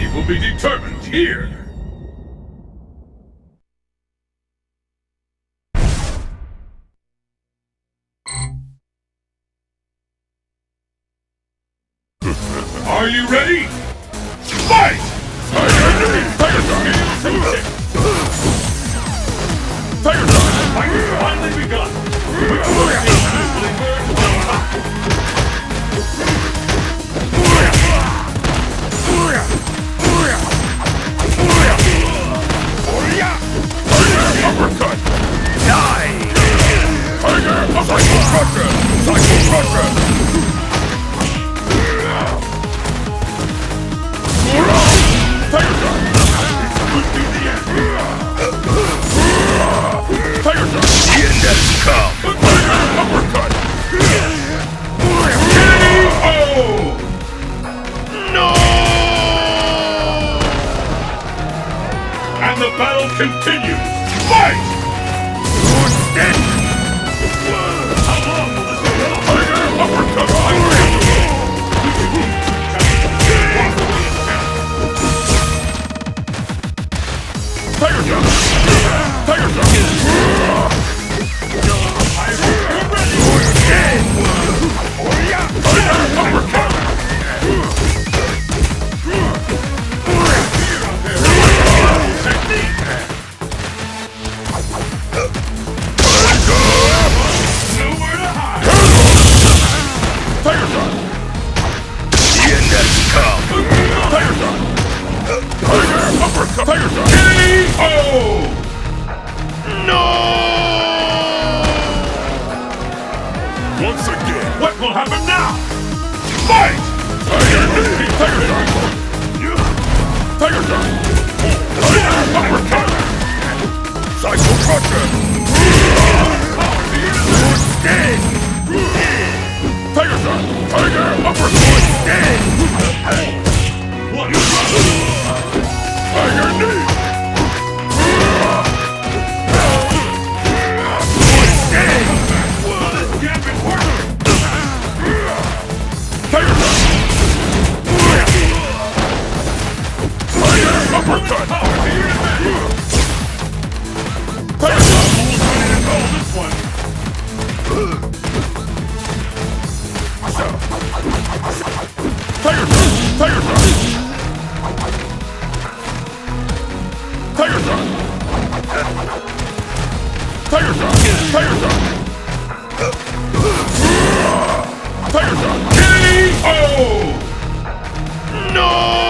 It will be determined here. Are you ready? Fight! Tiger Shot! Fight has finally begun! Uppercut! Die! Tiger! Psycho Crusher! Psycho Crusher! Tiger Shot! This could be the end! Tiger Shot! The end has come! Tiger Uppercut! KO! No! And the battle continues! Fight! How long will this go? Tiger Uppercut! Tiger Shot! Tiger Shot! I'm ready! Tiger Uppercut! Nowhere to hide! Tiger Shot! The end has come! Tiger Shot! Tiger Uppercut! Tiger Shot! KO! No! Once again, what will happen now? Fight! Tiger Knee! Tiger Shot! Tiger Shot! Tiger Uppercut! Psycho Crusher! Dead! Tiger Shot! Tiger Uppercut! Dead! What? Tiger Knee! Tiger Shot! Tiger Uppercut! Tiger Shot! This one! Tiger Shot! Tiger Shot! Tiger Shot! Tiger Shot! Tiger Shot! Tiger Shot! KO! No!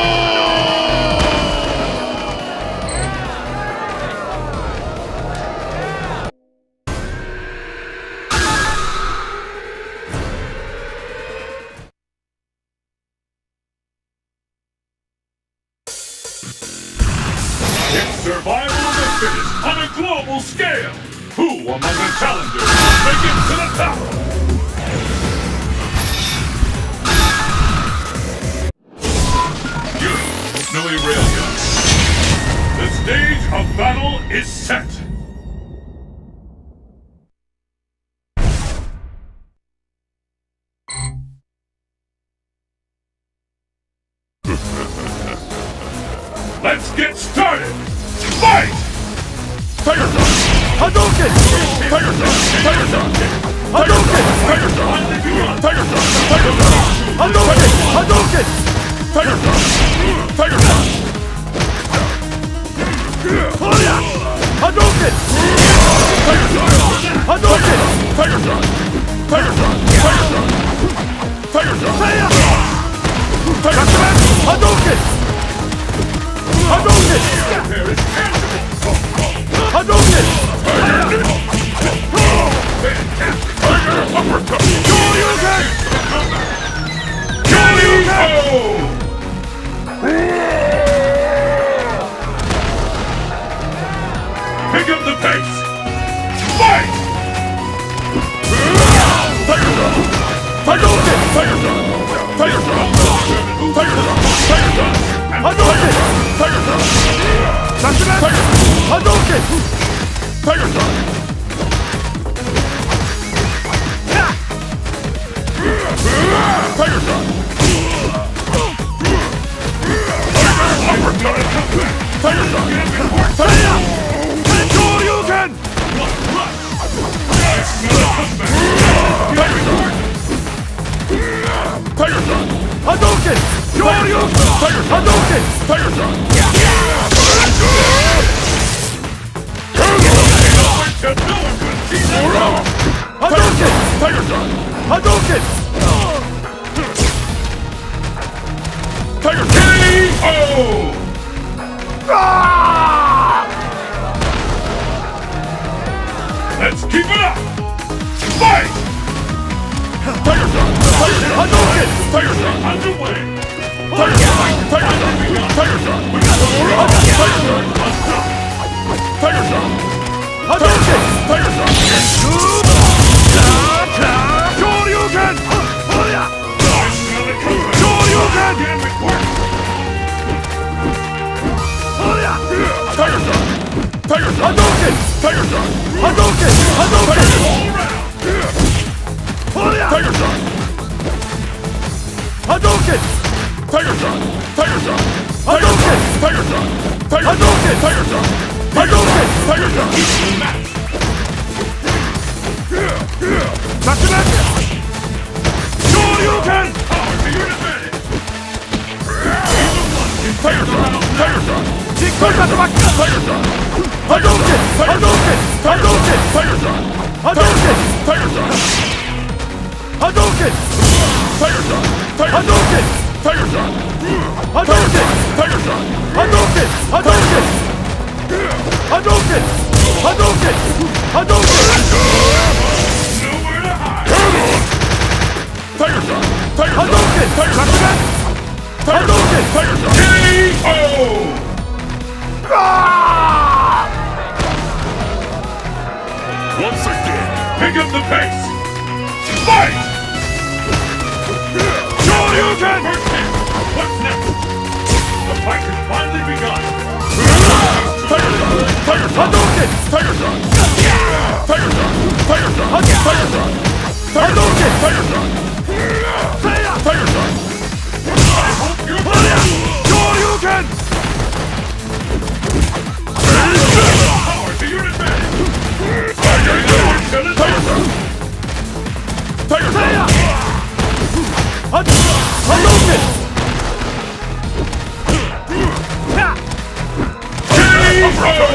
It's survival of the fittest on a global scale! Who among the challengers will make it to the top? Snowy Railgun. The stage of battle is set! Let's get started! Fight! Tiger Shot! Hadouken! Tiger Shot! Tiger Shot! Hadouken! Tiger Shot! Tiger Shot! Tiger Shot! Hadouken! Hadouken! Tiger Shot! Tiger Shot! Hadouken! Tiger Shot! Hadouken! Tiger Shot! Tiger Shot! Tiger Shot! Tiger Shot! Tiger Shot! Hadouken! Hadouken! Hadouken! Tiger Uppercut! Shoryuken! KO! Pick up the pace! Fight! Tiger Shot! Hadouken! Tiger Shot! Tiger Shot! Tiger Shot! Tiger Shot! Hadouken! Tiger Shot! Tiger Shot! Hadouken! Tiger Shot! Tiger Shot! Tiger Hadouken! Tiger Shot! Hadouken! Tiger Shot! Hadouken! Tiger KO! Let's keep it up! Fight! Tiger Shot! Hadouken! Tiger Shot! Underway! Tiger Shot! Tiger Shot! Tiger Shot! Tiger Shot! Hadouken! Tiger Shot! Shoryuken! Shoryuken! Tiger Shot! Tiger Shot! Hadouken! Tiger Shot! Hadouken! Hadouken! Tiger Shot! Hadouken! Tiger Shot! Tiger Shot! Hadouken! Tiger Shot! Hadouken! Tiger Shot! Hadouken! Tiger Shot! Back to back! Shoryuken! Power to your advantage! Tiger Shot! Tiger Shot! Tiger Shot! Tiger Shot! Hadouken! Hadouken! Hadouken! Tiger Shot! Hadouken! Tiger Shot! Hadouken! Tiger Shot! Hadouken! Tiger Shot! Hadouken! Tiger Shot! Hadouken! Hadouken! Hadouken! Hadouken! Hadouken! Nowhere to hide! Tiger Shot! Tiger Hadouken! Tiger Shot! Hadouken! Tiger Shot! KO! Once again, pick up the pace! Fight! Shoryuken! What's next? The fight has finally begun! Tiger Shot! Tiger Shot! Hadouken! Tiger Shot! Tiger Shot! Tiger Shot! Tiger Shot! Hadouken! Tiger Shot! Tiger Shot! Shoryuken! Power to your advantage! Tiger Shot! Tiger Shot! Tiger Shot! Hadouken! KO!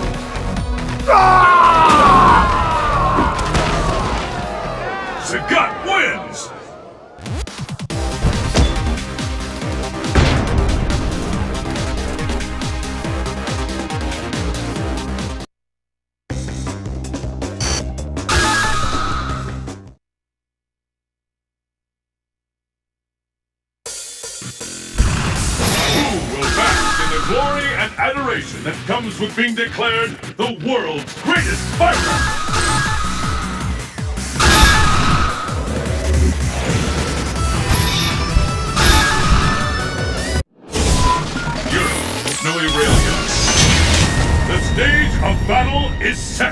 Sagat wins! Glory and adoration that comes with being declared the world's greatest fighter! Europe, Snow Aurelia. The stage of battle is set!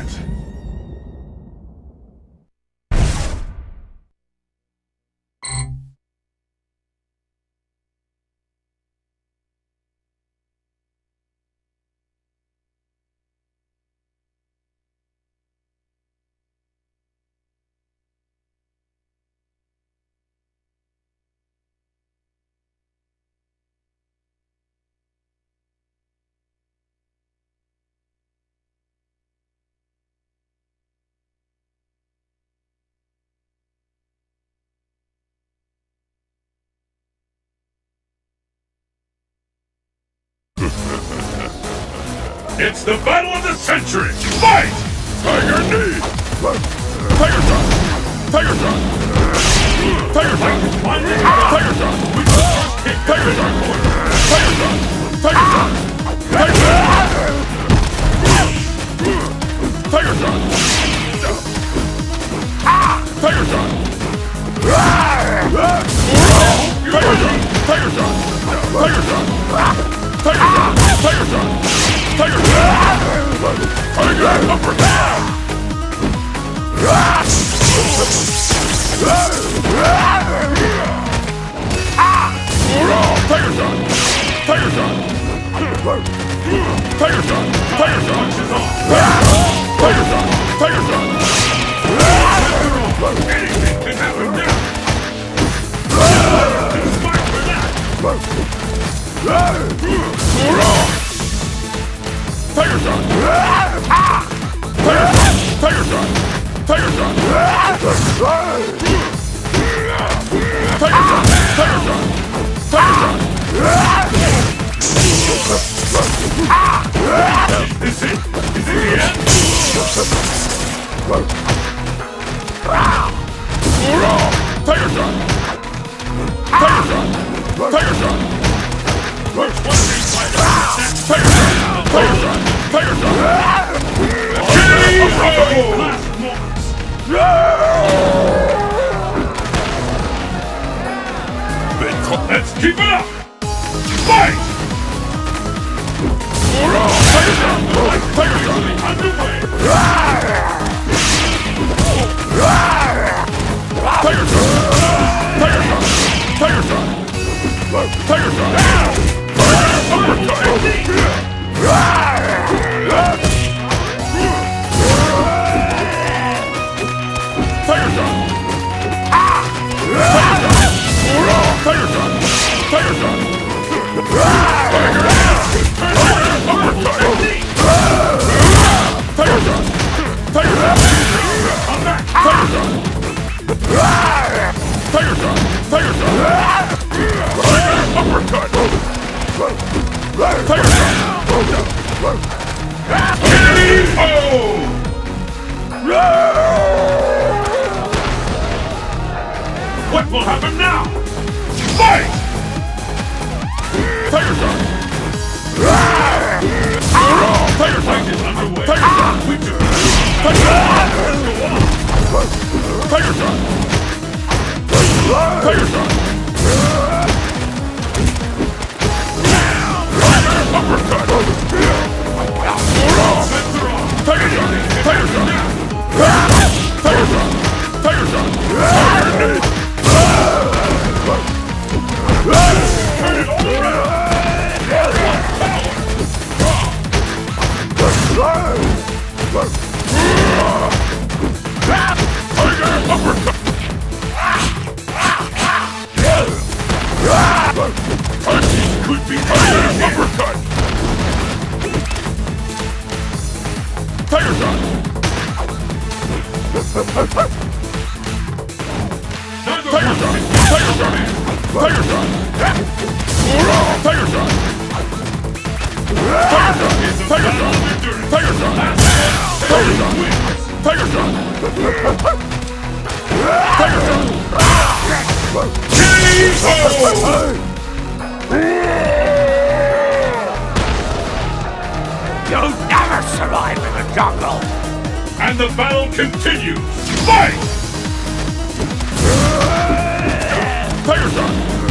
It's the battle of the century! Fight! Tiger knee! Tiger shot! Tiger shot! Tiger shot! Tiger shot! Tiger shot! Tiger shot! Tiger shot! Tiger shot! Tiger shot! Tiger shot! Tiger shot! Tiger shot! Tiger shot! Tiger shot! Tiger shot! Tiger shot! Tiger uppercut! Tiger shot! Tiger shot! Tiger shot! Tiger shot! Tiger shot! Tiger shot! Anything can happen now! Smart for that! Tiger Shot! Tiger Shot! Tiger Shot! Tiger Shot! Tiger Shot! Tiger Shot! Tiger Shot! Is it? Is it the end? Tiger Shot! Tiger Shot! Tiger Shot! Which one of these fighters? Tiger Shot! Tiger Shot! Tiger Shot! Let's keep it up! Fight! Tiger Shot! Tiger Shot! Underway! Tiger Shot! Tiger Shot! Tiger Shot! Tiger Shot! Uppercut! Tiger Shot! Tiger Shot! Tiger Shot! Tiger Uppercut! Tiger Shot! Tiger Shot! Tiger Shot! Tiger Shot! Tiger Shot! Uppercut! Tiger Shot! KO! What will happen now? Fight! Tiger Shot! Tiger Shot is underway! Tiger Shot! Tiger Shot! Tiger Shot! Tiger Shot! Uppercut! Tiger Shot! Tiger Shot! Tiger Shot! Tiger Shot! Turn it Tiger Uppercut! Could be Tiger Uppercut! Tiger Shot! Tiger Shot! Tiger Shot! Tiger Shot! Tiger Shot! Tiger Shot! Tiger Shot! Tiger Shot! Tiger Shot! Tiger Shot! Tiger Shot! KO! You'll never survive in the jungle! And the battle continues! Fight! Tiger Shot!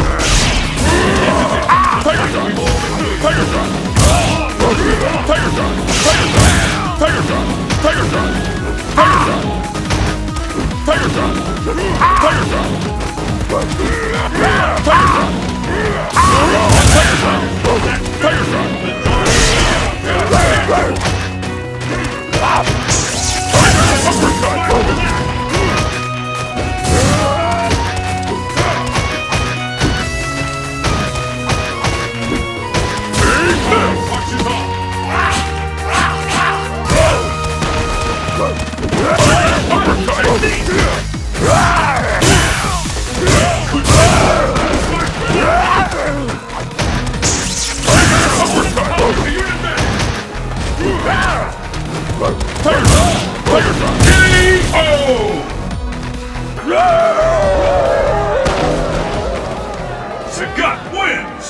Tiger Shot! Tiger Shot! Tiger Shot! Tiger Shot! Tiger Shot! Tiger Shot! Tiger Shot! Tiger Shot! Tiger Shot! Tiger Shot! Sagat wins!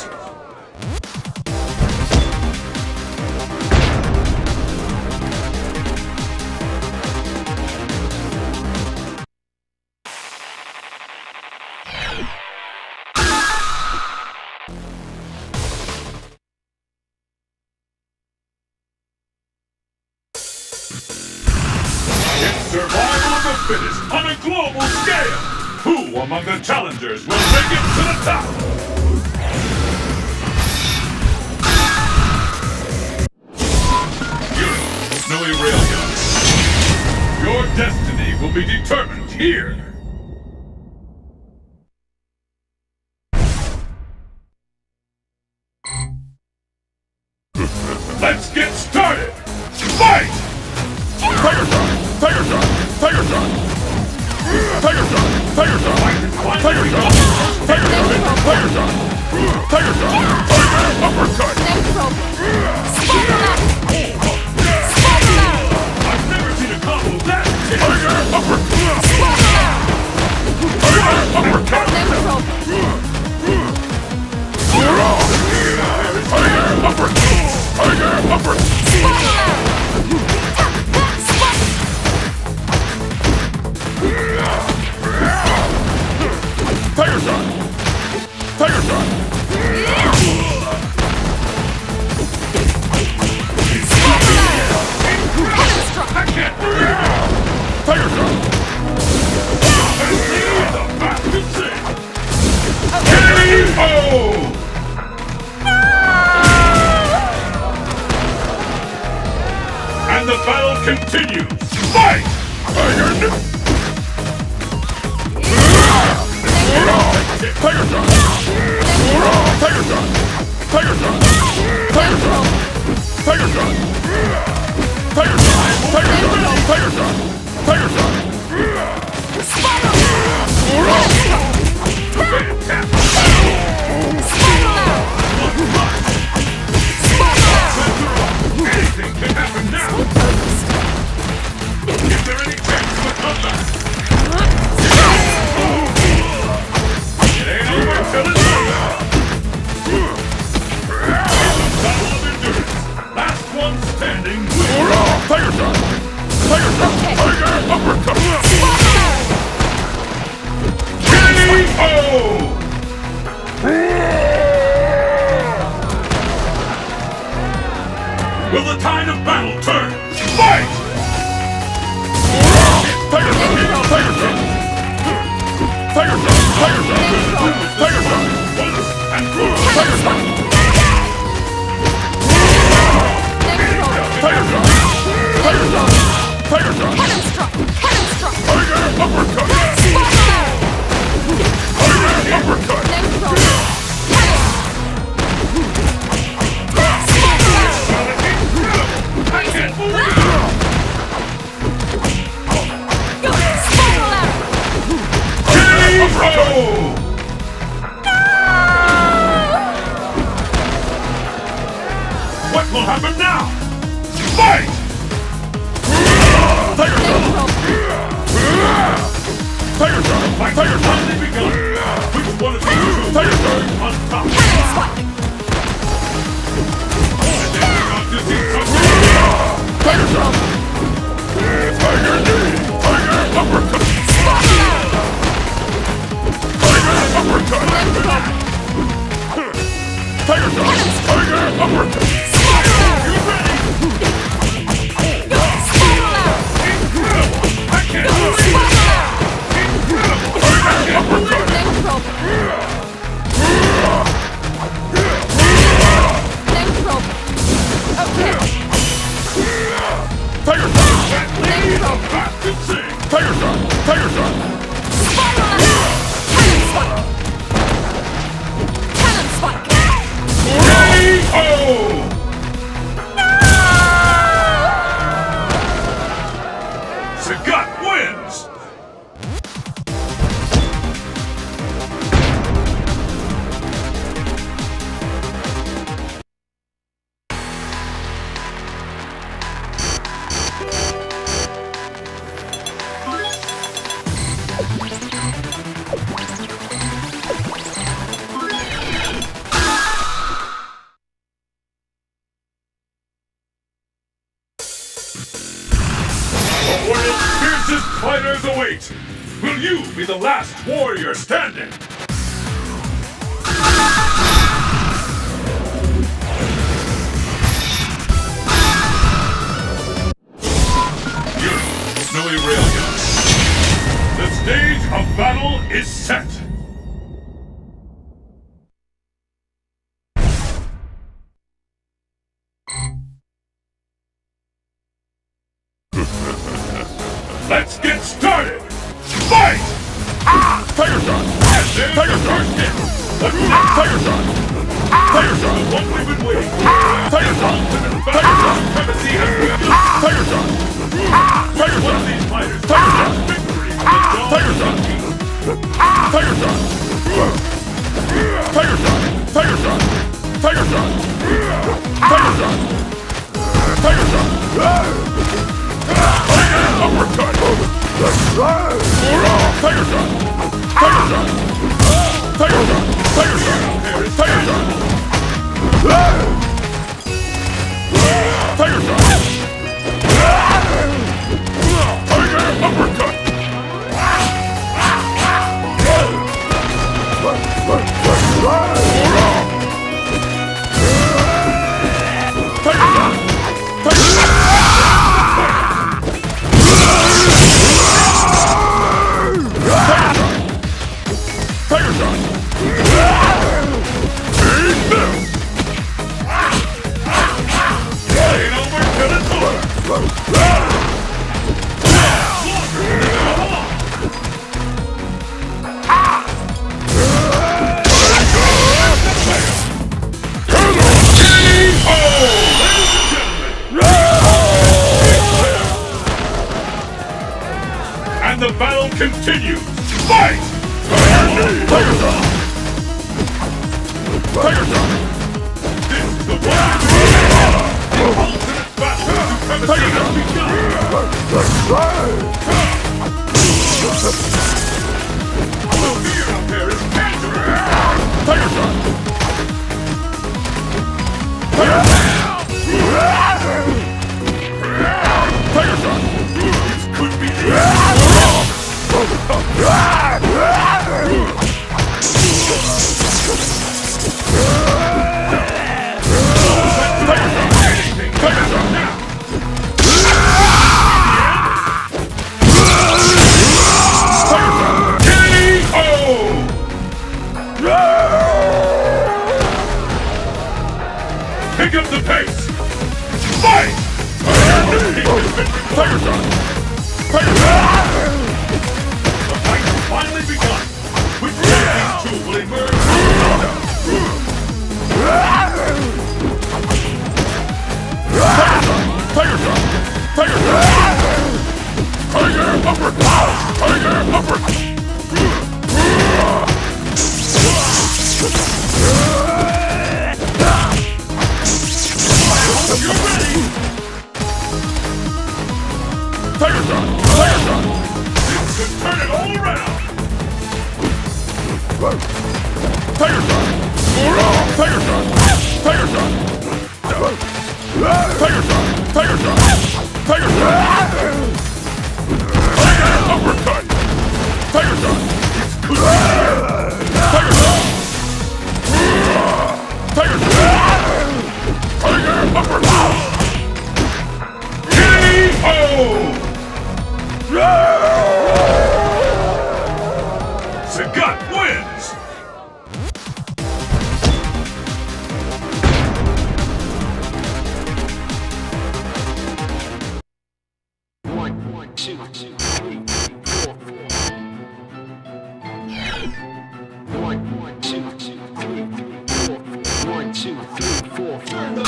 It's survival of the fittest on a global scale! Who among the challengers will make it to the top? Snowy Railgun. Your destiny will be determined here. Let's get started! continues! Fight! Tiger Shot! Tiger Shot! Tiger Shot! Tiger Shot! Tiger Shot! Tiger Shot! Tiger Shot! Tiger Shot! Tiger Shot! Tiger Shot! Anything can happen now! Is there any chance of a comeback? It ain't over till it's over! It's a battle of endurance! Last one standing wins! Tiger Shot! Tiger Shot! Tiger Uppercut! K.O. Will the tide of battle turn? Fight! Tiger Shot! Tiger Shot! Tiger Shot! Tiger Shot! Tiger Shot! Once and for all! Tiger Shot! Tiger Shot! Tiger Shot! Tiger Shot! Tiger Uppercut! Tiger Uppercut! I can't believe it! K.O. What will happen now? Fight! Tiger Shot! Tiger Shot! Tiger Shot! Begun. Which one of you two Tiger Shot on top? Tiger Shot! Tiger Knee! Tiger Uppercut! Tiger Uppercut! Tiger Shot! Tiger Uppercut! You ready? Incredible! I can't believe it! Incredible! Tiger Uppercut! Tiger Shot! That lady is a bastard thing! Tiger Shot! Tiger Shot! Cannon Spike! K.O. Sagat wins! Fiercest fighters await! Will you be the last warrior standing? Yuri, Snowy Railgun. The stage of battle is set! Let's get started! Fight! Tiger Shot! Tiger Shot! Tiger Shot! Tiger Shot! What we've been waiting for! Tiger Shot! Tiger Shot! Supremacy has begun! Tiger Shot! Tiger Shot! One of these fighters! Tiger Shot! Victory! Tiger Shot! Tiger Shot! Tiger Shot! Tiger Shot! Tiger Shot! Tiger Shot! Tiger Shot! Uppercut! Tiger Shot! Tiger Shot! Tiger Shot! Tiger Shot! Tiger Shot! Tiger Shot! Tiger Uppercut! Tiger Shot! Tiger Shot! Tiger Shot! Eat this! fear up there is cancerous! Tiger Shot! Tiger Shot! Tiger Shot! This could be the end! Pick up the pace! Fight! Tiger Shot! Tiger Shot! The fight has finally begun! Which one of these two will emerge? Tiger Shot! Tiger Shot! Tiger Uppercut! Tiger Uppercut! You're ready! Tiger Shot! Tiger Shot! This could turn it all around! Tiger Shot! Tiger Shot! Tiger Shot! Tiger Shot! Tiger Shot! Tiger Shot! Tiger Uppercut! Tiger Shot! This could be Tiger Shot! Tiger Shot! Tiger Uppercut! K.O. Sagat wins! One, two, three, four. One, two, three, four. 1, 2, 3, 4.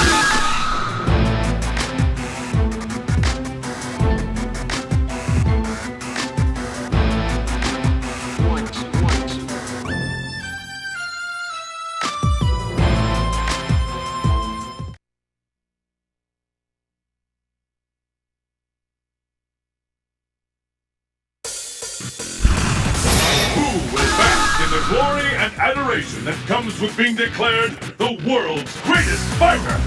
The glory and adoration that comes with being declared the world's greatest fighter!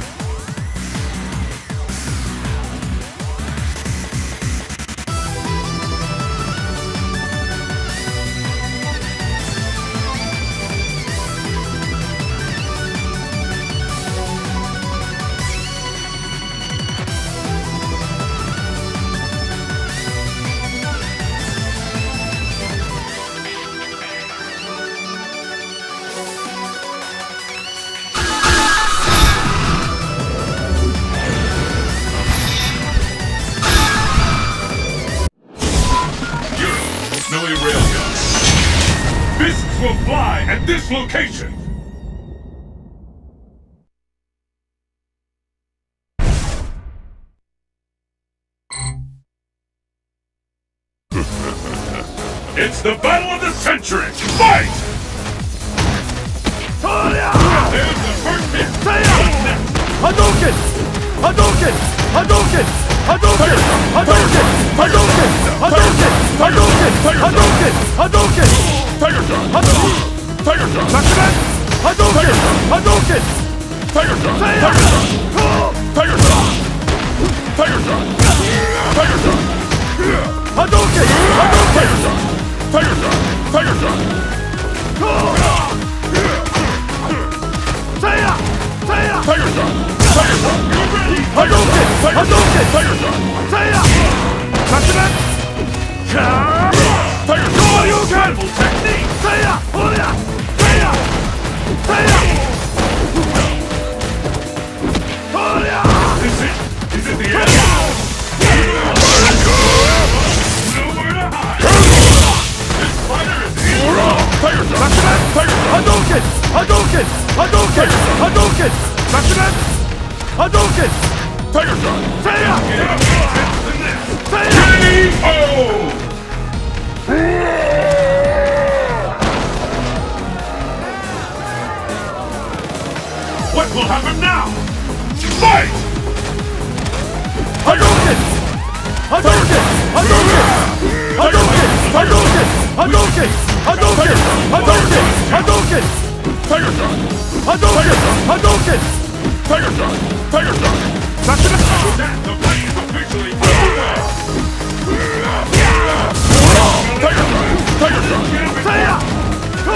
Fists will fly at this location! It's the battle of the century! Fight! There's the first hit! Hadouken! Hadouken! Hadouken! Hadouken! Hadouken! Hadouken! Hadouken! Hadouken! Hadouken! Hadouken! Tiger Shot! Tiger Shot! Hadouken! Hadouken! Tiger Shot! Tiger Shot! Tiger Shot! Tiger Shot! Tiger Shot! Hadouken! Tiger Shot! Tiger Shot! Tiger Shot! Seiya! Seiya! Tiger Shot! Tiger Shot! You're ready! Hadouken! Hadouken! Tiger Shot! Seiya! Back-to-back! Tiger Shot! Incredible technique! Seiya! Seiya! Seiya! Seiya! Is it? Is it the end? Nowhere to hide! This fighter is in! Tiger Shot! Back-to-back! Tiger Shot! Hadouken! Hadouken! Hadouken! Hadouken! Back-to-back! Hadouken! Tiger Shot! Seiya! Seiya! K.O. What will happen now? Fight! Hadouken! Hadouken! Hadouken! Hadouken! Hadouken! Hadouken! Tiger Shot! Hadouken! Hadouken! Tiger Shot! Tiger Shot! Back to back! The fight is officially underway! Tiger Shot! Tiger Shot! Seiya! Go!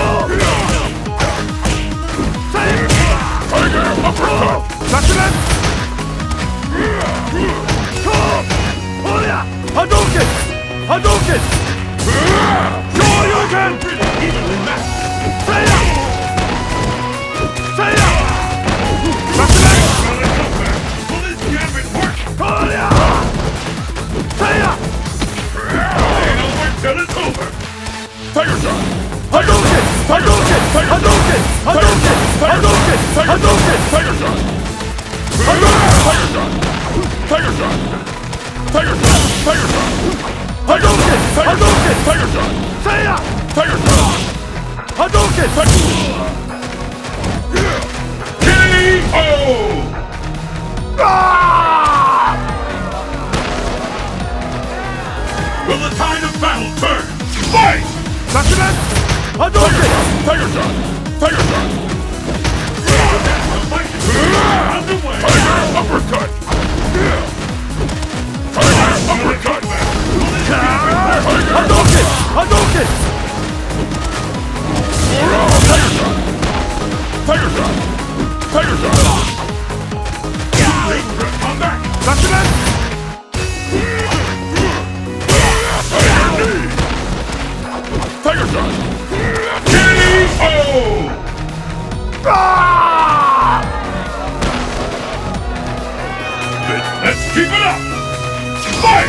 Seiya! Tiger Uppercut! Back to back! Go! Hoya! Hadouken! Hadouken! Shoryuken! Seiya! Seiya! Back to back! Will this gambit work? Hoya! Seiya! Ain't over till it's over! Tiger Shot! Hadouken! Hadouken! Hadouken! Hadouken! Hadouken! Hadouken! Tiger Shot! Tiger Shot! Tiger Shot! Tiger Shot! Tiger Shot! Hadouken! Hadouken! Tiger Shot! Seiya! Tiger Shot! Hadouken! K.O. Will the tide of battle turn? Fight! Back to back! Hadouken! Tiger Shot! Tiger Shot! The fight is underway! Tiger Uppercut! Tiger Uppercut! Hadouken! Hadouken! Tiger Shot! Tiger Shot! Tiger Shot! Come back! Back to back! Tiger Shot! K.O. Let's keep it up! Fight!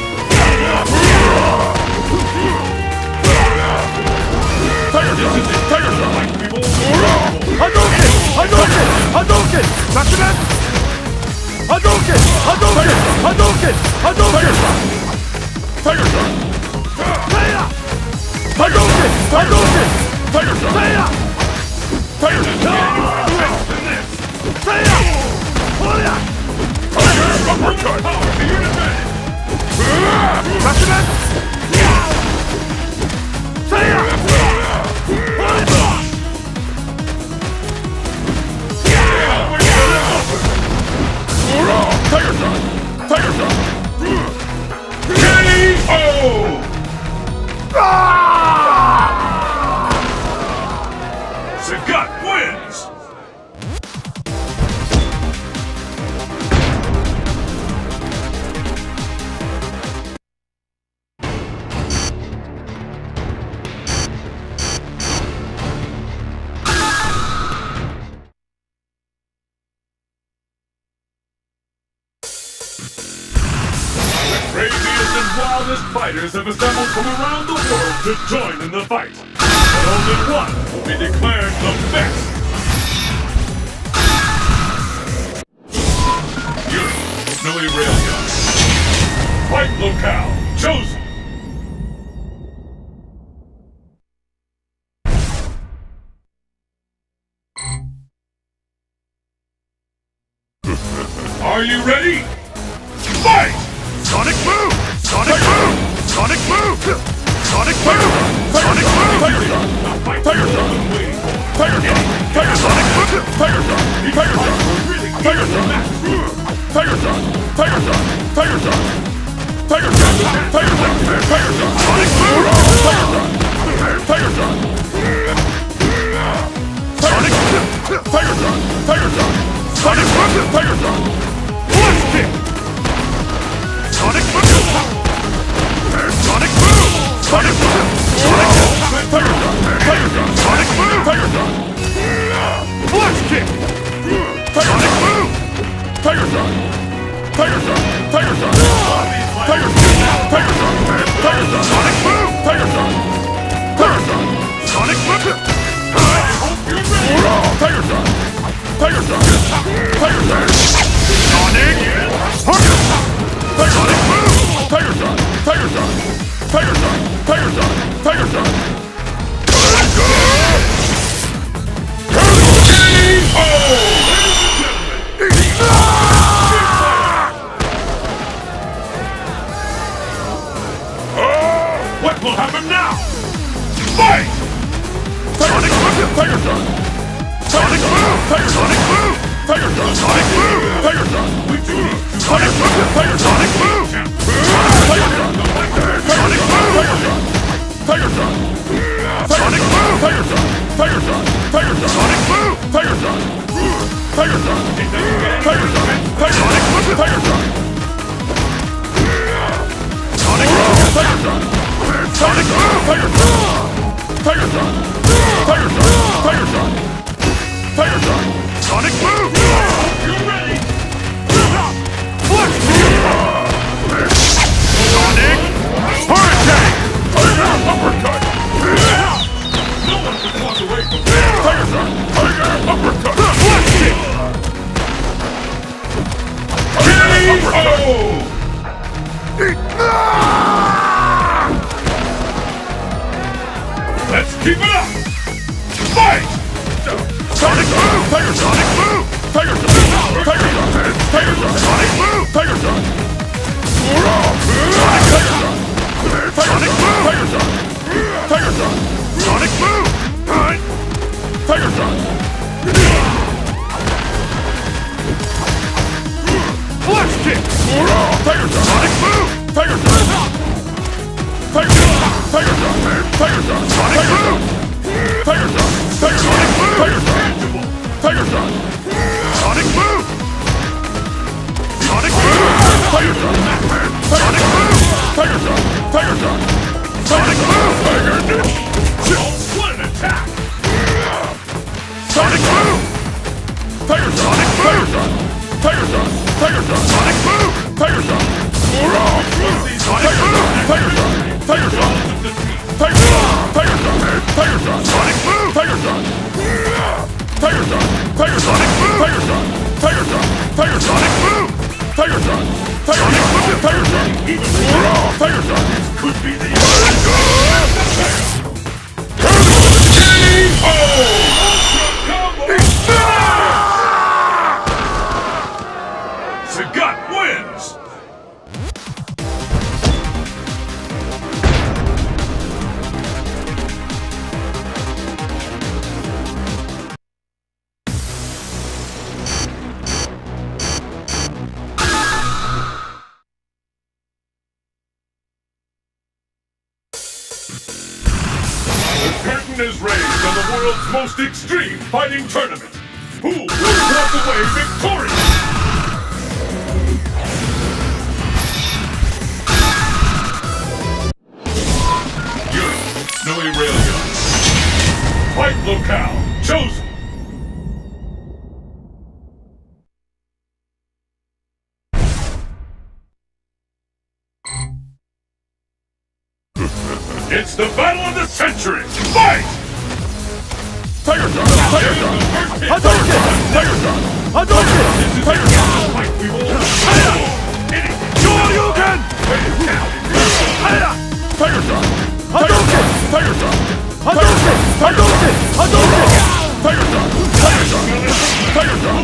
Tiger Shot! Tiger Shot! Hadouken! Hadouken! Hadouken! Back to back! Hadouken! Hadouken! Hadouken! Hadouken! Tiger Shot! Seiya! Hadouken! Hadouken! Tiger Shot! Seiya! Tiger Shot! Seiya! Hoya! Tiger Uppercut! Power to your defense! Back to back! Seiya! Tiger Shot! Tiger Shot! K.O. Sagat wins! Craziest and wildest fighters have assembled from around the world to join in the fight. But only one will be declared the best. Europe, Snowy Rail Yard. Fight locale chosen. Are you ready? Fight! Sonic boom! Sonic boom! Sonic boom! Sonic boom! Sonic boom! Tiger Shot! Tiger Shot! Tiger Shot! Tiger Shot! Sonic boom! Tiger Shot! Tiger Shot! Tiger Shot! Tiger Shot! Tiger Shot! Tiger Shot! Tiger Shot! Tiger Shot! Tiger Shot! Sonic boom! Tiger Shot! Tiger Shot! Sonic boom! Tiger Shot! Tiger Shot! Sonic boom! Tiger Shot! Blast kick! Sonic boom! Sonic boom! Sonic boom! Sonic boom! Tiger Shot! Tiger Shot! Sonic boom! Tiger Shot! Blast kick! Sonic boom! Tiger Shot! Tiger Shot! Tiger Shot! Tiger Shot! Tiger Shot! Tiger Shot! Sonic boom! Tiger Shot! Tiger Shot! Sonic boom! Tiger Shot! Tiger Shot! Tiger Shot! Sonic! Sonic boom! Tiger Shot! Tiger Shot! Tiger Shot! Tiger Shot! Tiger Shot! What will happen now? Sonic Boom! Tiger Shot! Sonic Boom! Sonic Boom! Tiger Shot! Sonic Boom! Tiger Shot! Sonic Boom! Tiger Shot! Tiger Shot! Tiger Shot! Sonic Boom! Tiger Shot! Tiger Shot! Tiger Shot! Sonic Boom! Tiger Shot! Sonic Boom! Tiger Shot! Sonic Boom! Tiger Shot! Tiger Shot! Tiger Shot! Tiger Shot! Tiger Shot! Sonic Boom! You ready? Sonic Hurricane! Tiger Uppercut! No one can walk away from this! Tiger Shot! Tiger Uppercut! Let's keep it up! Fight! Sonic Boom! Tiger Shot! Sonic Boom! Tiger Shot! Tiger Shot! Tiger Shot! Sonic Boom! Tiger Shot! Sonic Boom! Tiger Shot! Tiger Shot! Sonic Boom! Tiger Shot! Flash Kick! Tiger Shot! Sonic Boom! Tiger Shot! Tiger Shot! Tiger Shot! Tiger Shot! Sonic Boom! Tiger Shot! Tiger Shot! Tiger Shot! Tiger Shot! Sonic Boom! Sonic Boom! Tiger Shot! Sonic Boom! Tiger Shot! Tiger Shot! Sonic Boom! What an attack! Sonic Boom! Tiger Shot! Sonic Boom! Tiger Shot! Tiger Shot! Sonic Boom! Tiger Shot! Sonic Boom! Tiger Shot! Tiger Shot! Tiger Shot! Tiger Shot! Tiger Shot! Sonic Boom! Tiger Shot! Tiger Shot! Tiger Shot! Sonic Boom! Tiger Shot! Tiger Shot! Tiger Shot! Sonic Boom! Tiger Shot! Tiger Shot! Tiger Shot! Tiger Shot! Could be the Sagat wins! The curtain is raised on the world's most extreme fighting tournament. Who will walk away victorious? Europe, Snowy Railgun. Fight locale chosen. It's the battle of the century! Fight! Tiger Shot! Tiger Shot! Hadouken! Tiger Shot! Hadouken! Tiger Shot! Fight we will... Shoryuken! Tiger Shot! Hadouken! Tiger Shot! Hadouken! Hadouken! Hadouken! Tiger Shot! Tiger Shot! Tiger Shot!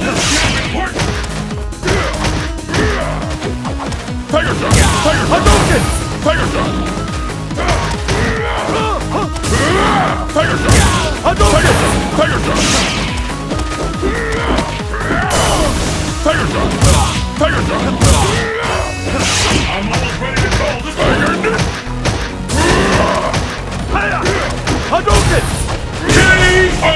Tiger Shot! Hadouken! Tiger Shot! Tiger Shot! Hadouken! Tiger Shot! Tiger Shot! Tiger Shot! I'm almost ready to call this Tiger! Hadouken! K.O.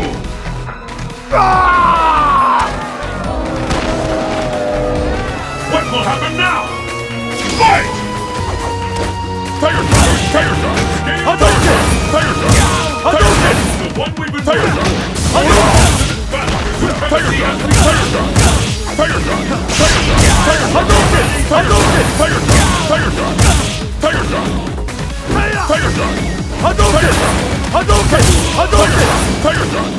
What will happen now? Fight! Tiger Shot! Tiger Shot! Hadouken! Tiger Shot! Hadouken! The one we've been Tiger Shot! Hadouken! Tiger Shot! Tiger Shot! Tiger Shot! Tiger Shot! Hadouken! Hadouken! Tiger Shot! Tiger Shot! Tiger Shot! Tiger Shot! Hadouken! Hadouken! Hadouken! Tiger Shot!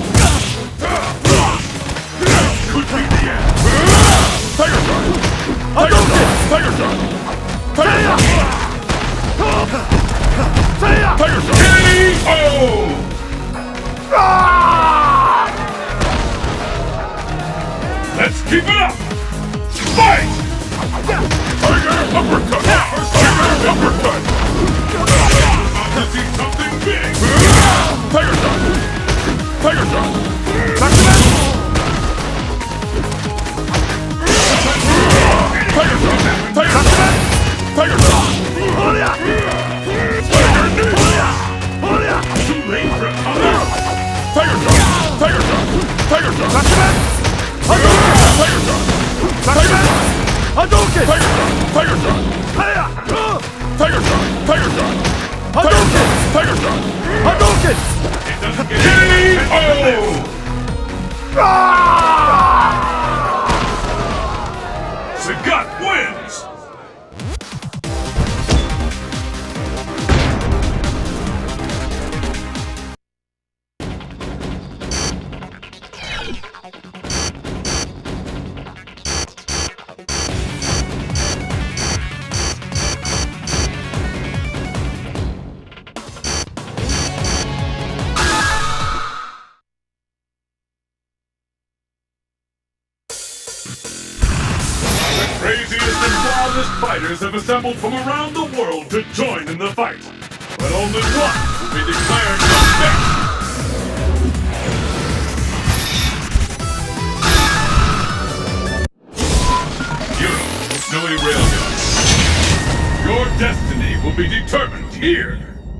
Could be the end! Tiger Shot! Hadouken! Tiger Shot! Tiger Shot! Tiger Shot! K.O. Let's keep it up! Fight! Tiger Uppercut! Tiger Uppercut! About to see something big! Tiger Shot! Tiger Shot! Tiger Shot! Hadouken! Tiger Shot! Tiger Shot! Tiger Shot! Tiger Shot! Hadouken! Tiger Shot! Hadouken! KO! Sagat wins! Craziest and wildest fighters have assembled from around the world to join in the fight. But only one will be declared the best. Euro, Snowy Railgun. Your destiny will be determined here.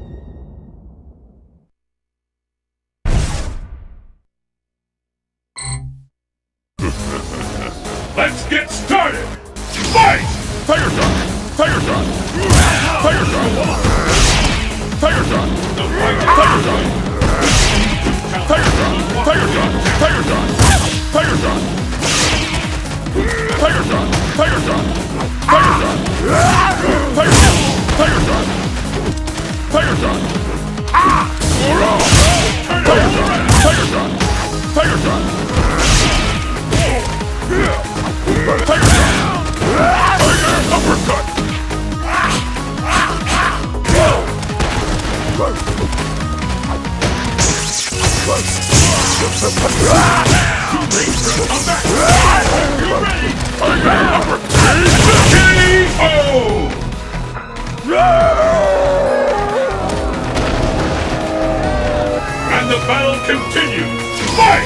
Let's get started! Fight! Tiger Shot! Tiger Shot! Tiger Shot! Tiger Shot! Tiger Shot! Tiger Shot! Tiger Shot! Tiger Shot! Tiger Shot! Tiger Shot! Tiger Shot! Tiger Shot! Tiger Shot! Tiger Shot! Tiger Shot! Tiger Shot! Tiger Shot! Tiger Shot! Tiger Shot! Tiger Uppercut! Tiger Uppercut! KO! And the battle continues! Fight!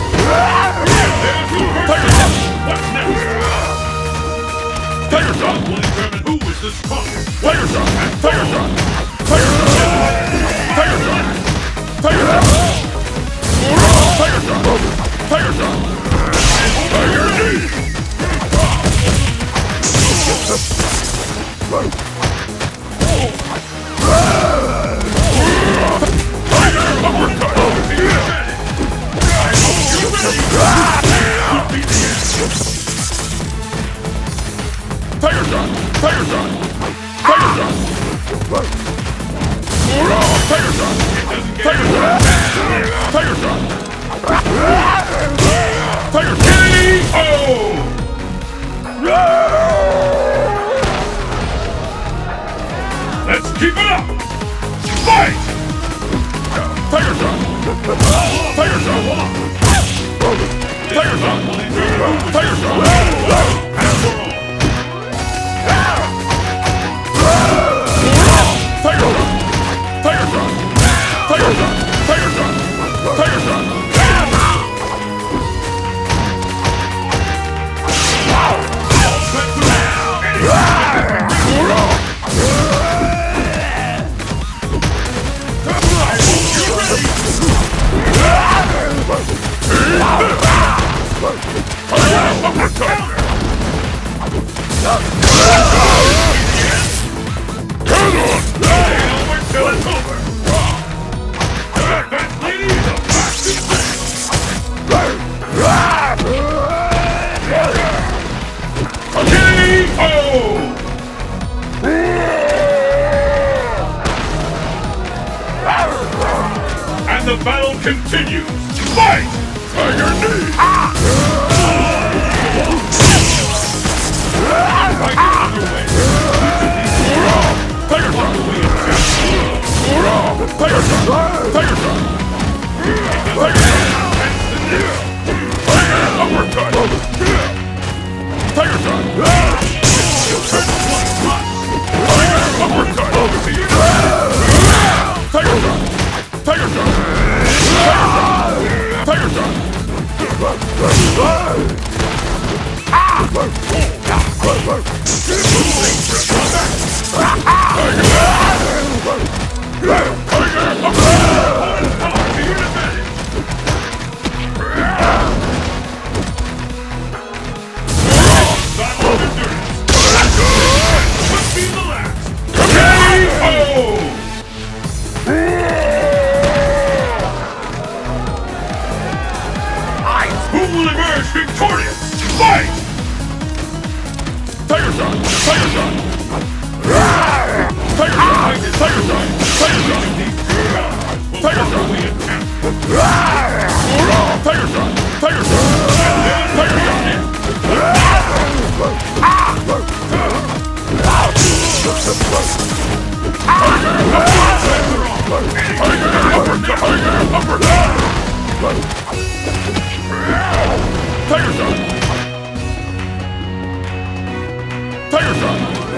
Tiger Shot! What's next? Tiger Shot! Will determine who is the strongest. Tiger Shot! Tiger Shot! Tiger Shot! Tiger Shot! Tiger Shot! Tiger Shot! Tiger Shot! Tiger Knee! Tiger Uppercut! Tiger Shot! Tiger Shot! Tiger Shot! Tiger Shot! Tiger Shot! Tiger Shot! Tiger Shot! KO! Let's keep it up! Fight! Tiger Shot! Tiger Shot! Tiger Shot! Tiger Shot! Tiger Shot! Tiger Shot! Tiger Shot! Tiger Shot! Tiger Shot! And the battle continues! Fight! Tiger Knee! Fight underway! Tiger Shot! Tiger Shot! Tiger Shot! Tiger Uppercut! Tiger Shot! Tiger Uppercut! Tiger Shot! Tiger Shot! Tiger Shot! endurance. Must be the last. KO! Who will emerge victorious? Fight! Tiger Shot! Tiger Shot! Tiger Shot! Tiger Shot! Tiger Shot! Tiger Shot! Tiger Shot! Tiger Shot! Tiger Tiger Shot! Tiger Shot!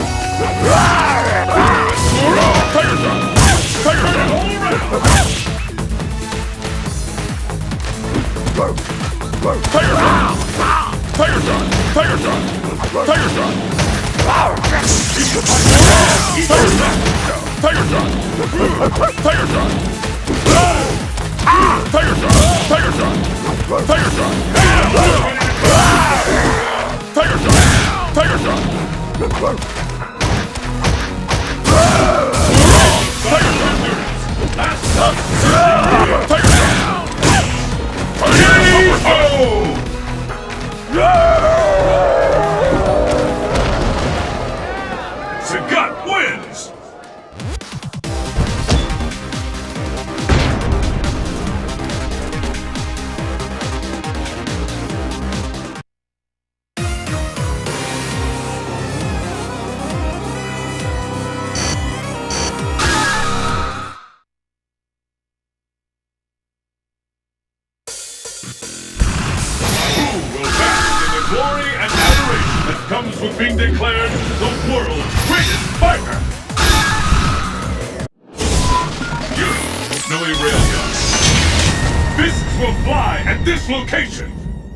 Tiger Shot! Tiger Shot! Tiger Shot! Tiger Shot! Tiger Shot! Tiger Shot! Tiger Shot! Tiger Shot! Tiger Shot! Tiger Shot! Tiger Shot! Tiger Shot! Tiger Shot! Tiger Shot! Sagat wins! Glory and adoration that comes with being declared the world's greatest fighter! Beautiful snowy railgun. Fists will fly at this location!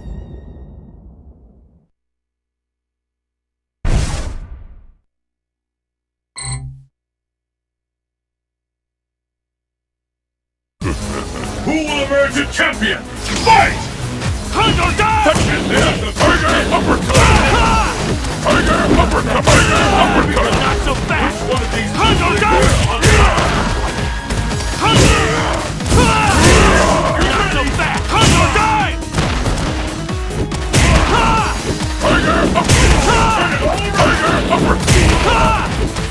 Who will emerge a champion? Fight! Hunter down! And there's the Tiger Uppercut! Tiger Uppercut! Tiger Uppercut! Not so fast! Which one of these Hunter down! Not so fast! Hunter down! Tiger Uppercut! Tiger Uppercut!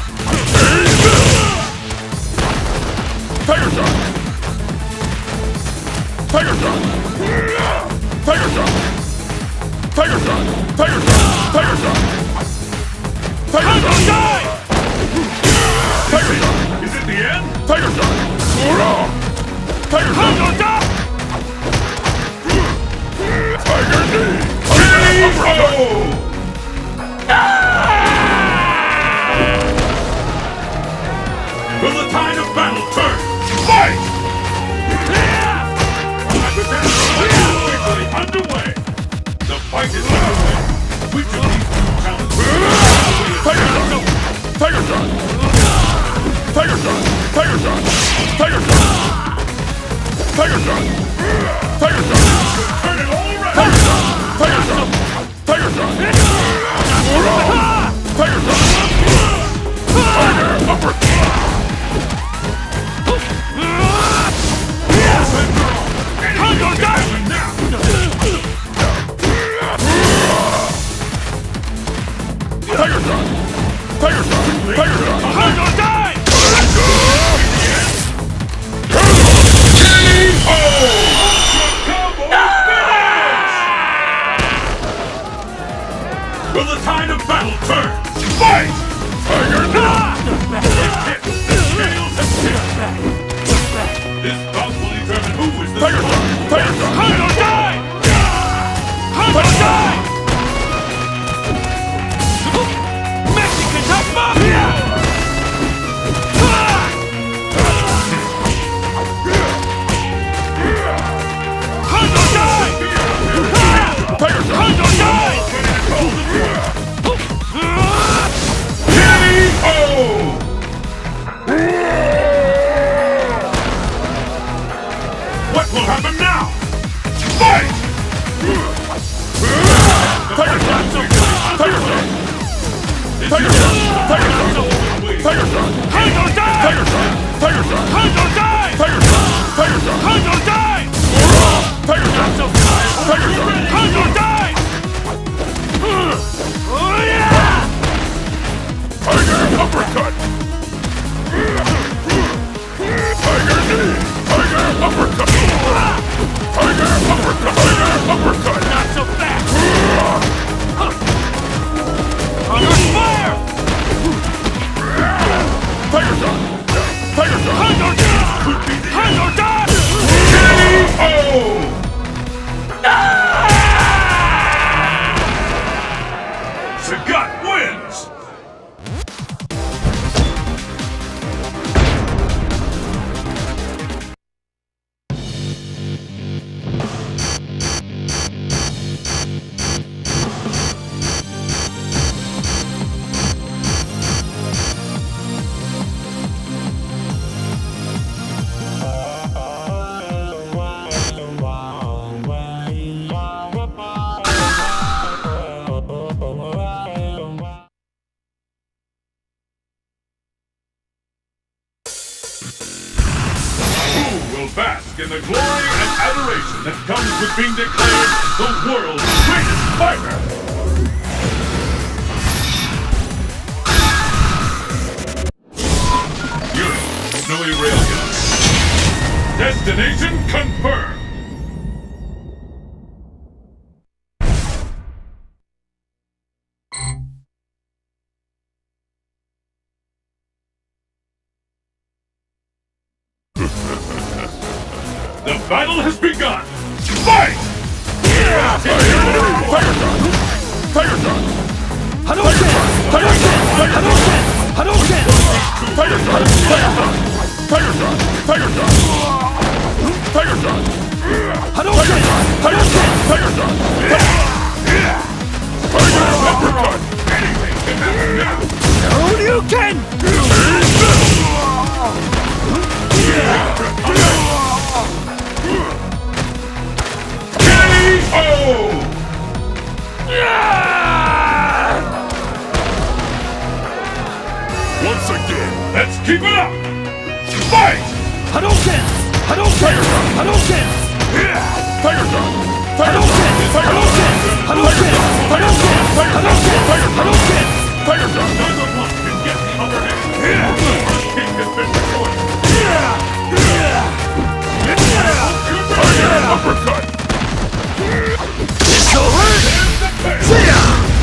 Tiger Shot! Tiger Shot! Tiger Shot! Tiger Shot! Tiger Shot! Tiger Shot! Tiger Shot! Tiger Shot! Is it the end? Tiger Shot! Tiger Shot! Tiger Knee! Tiger Uppercut! Will the tide of battle turn? Fight! Underway! The fight is underway! Which of these two challenges? Tiger Shot! Tiger Shot! Tiger Shot! Tiger Shot! Tiger Shot! Tiger Shot! Tiger Shot! Turn it all around! Tiger Shot! Tiger Shot! Tiger Shot! Tiger Shot! Tiger Uppercut! Hunter down! Tiger Shot! Tiger Shot! Tiger Shot! Hunter down! Will the tide of battle turn? Fight! Tiger This bout will determine who is the Tiger Shot! Tiger Shot! Hunter down! Hunter down! Mexican tough mafia! Hunter down! Tiger Shot! Hunter down! What will happen now? Sagat wins! Will bask in the glory and adoration that comes with being declared the world's greatest fighter! Unit, Snowy Railgun. Destination confirmed! The battle has begun! Fight! Tiger Shot! Tiger Shot! Hadouken! Hadouken! Hadouken! Hadouken! Tiger Shot! Tiger Shot! Tiger Shot! Tiger Shot! Hadouken! Hadouken! Tiger Shot! Tiger Uppercut! Anything can happen now! Hadouken! Oh! Once again! Let's keep it up! Fight! Hadouken! Hadouken! Hadouken! Tiger Shot! Hadouken! Hadouken! Hadouken! Hadouken! Hadouken! Hadouken! Tiger Shot! Neither one can get the upper hand! First king has been destroyed! Tiger Uppercut! It's over! See ya!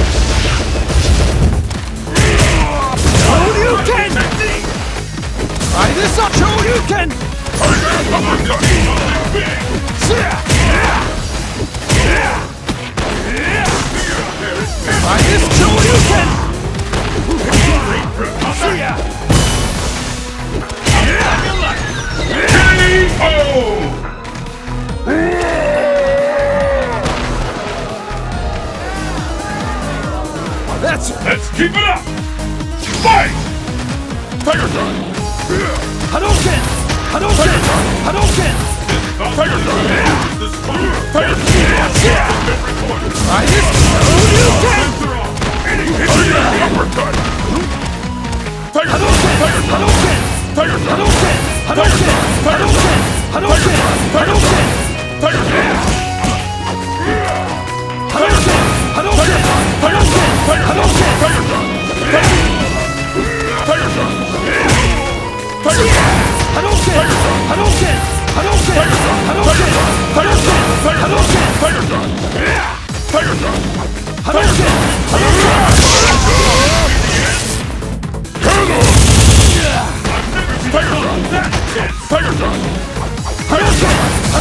Hadouken! Try this up, Hadouken! Tiger Uppercut! See ya! Try this, Hadouken! See ya! KO! That's it! Let's keep it up! Fight! Tiger Shot! Hadouken! Hadouken! Hadouken! Tiger Shot! The strongest Tiger Shot! Try this, Hadouken! Tiger Uppercut! Tiger Shot! Hadouken! Tiger Shot! Hadouken! Tiger Shot! Hadouken! Hadouken! Hadouken! Hadouken! Hadouken! Tiger Shot! Hadouken! Hadouken! Hadouken! Hadouken! Tiger Shot! Tiger Shot! Tiger Shot! Hadouken! Hadouken! Hadouken! Hadouken! Hadouken! Hadouken! Tiger Shot! Tiger Shot! Hadouken! Tiger Shot! Tiger Shot! Hadouken!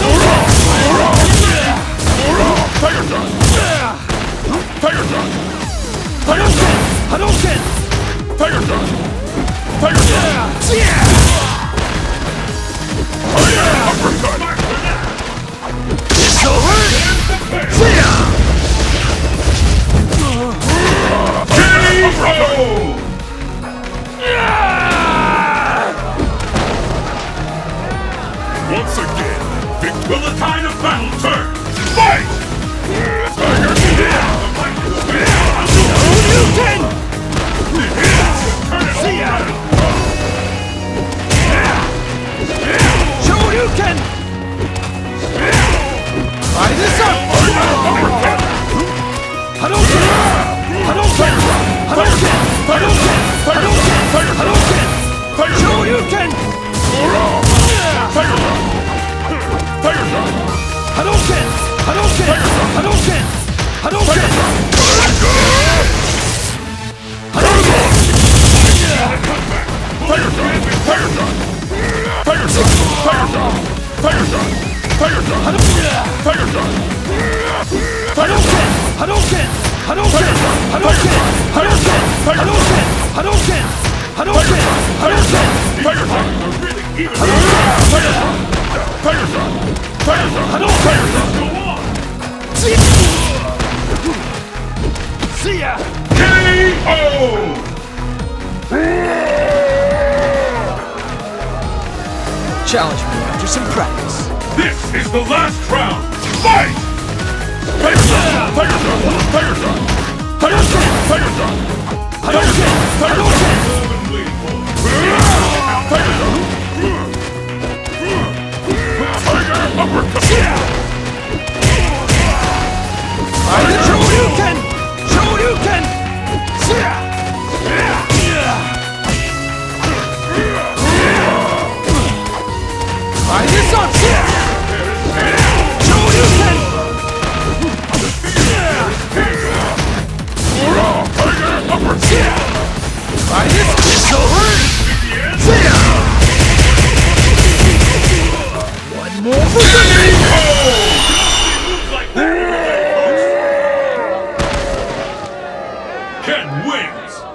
Tiger Shot! Tiger Shot! Hadouken! Hadouken! Tiger Shot! Tiger Shot! Tiger Uppercut! It's over! See ya! Once again, victory! Will the tide of battle turn? Fight! Tiger! Hadouken! See ya! Shoryuken! Try this up! Hadouken! Hadouken! Hadouken! Hadouken! Hadouken! Hadouken! Tiger Shot! Tiger Shot! Tiger Shot! Tiger Shot! Hadouken! See ya! KO! Challenge me after some practice. This is the last round. Fight! Tiger Shot! Tiger Shot! Tiger Shot! Tiger Shot! Tiger Shot! Hadouken! Hadouken! Tiger Shot! Tiger Uppercut! Shoryuken! Shoryuken! Try this on! Shoryuken! Tiger Uppercut! Try this! It's over! One more for the Ken wins!